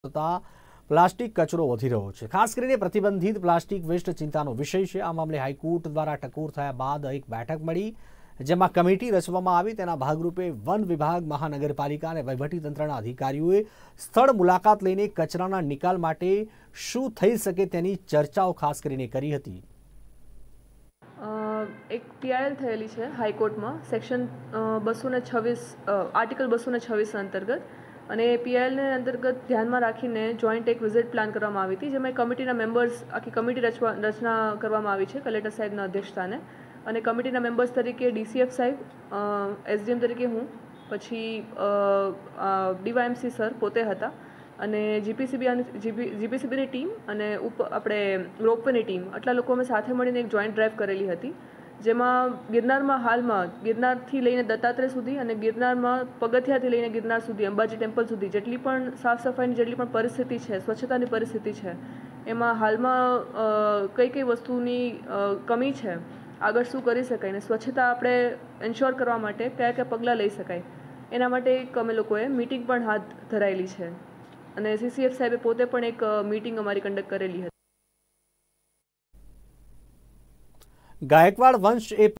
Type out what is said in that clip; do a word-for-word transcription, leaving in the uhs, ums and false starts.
Plastic કચરો વધી રહ્યો છે। ખાસ કરીને પ્રતિબંધિત પ્લાસ્ટિક વેસ્ટ ચિંતાનો વિષય છે। આ મામલે હાઈકોર્ટ દ્વારા ટકોર થયા બાદ એક બેઠક મળી, જેમાં કમિટી રચવામાં આવી। તેના ભાગરૂપે વન વિભાગ, મહાનગરપાલિકા અને વહીવટીતંત્રના અધિકારીઓએ સ્થળ મુલાકાત લઈને કચરાના નિકાલ માટે શું થઈ શકે તેની ચર્ચાઓ ખાસ કરીને કરી હતી। એક પીઆઈએલ થયેલી છે હાઈકોર્ટમાં સેક્શન બસો ને છવ્વીસ આર્ટિકલ બસો ને છવ્વીસ અંતર્ગત, અને પીઆઈએલને અંતર્ગત ધ્યાનમાં રાખીને જોઈન્ટ એક વિઝિટ પ્લાન કરવામાં આવી હતી, જેમાં કમિટીના મેમ્બર્સ આખી કમિટી રચવા રચના કરવામાં આવી છે કલેક્ટર સાહેબના અધ્યક્ષસ્થાને। અને કમિટીના મેમ્બર્સ તરીકે ડીસીએફ સાહેબ, એસડીએમ તરીકે હું, પછી ડીવાયએમસી સર પોતે હતા, અને જીપીસીબી જીપીસીબીની ટીમ અને ઉપ આપણે રોપવેની ટીમ, આટલા લોકો અમે સાથે મળીને એક જોઈન્ટ ડ્રાઈવ કરેલી હતી, જેમાં ગિરનારમાં હાલમાં ગિરનારથી લઈને દત્તાત્રેય સુધી અને ગિરનારમાં પગથિયાથી લઈને ગિરનાર સુધી, અંબાજી ટેમ્પલ સુધી જેટલી પણ સાફ સફાઈની જેટલી પણ પરિસ્થિતિ છે, સ્વચ્છતાની પરિસ્થિતિ છે, એમાં હાલમાં કઈ કઈ વસ્તુની કમી છે, આગળ શું કરી શકાય ને સ્વચ્છતા આપણે એન્શ્યોર કરવા માટે કયા કયા પગલાં લઈ શકાય, એના માટે એક અમે લોકોએ મિટિંગ પણ હાથ ધરાયેલી છે, અને સીસીએફ સાહેબે પોતે પણ એક મિટિંગ અમારી કન્ડક્ટ કરેલી હતી। ગાયકવાડ વંશ એ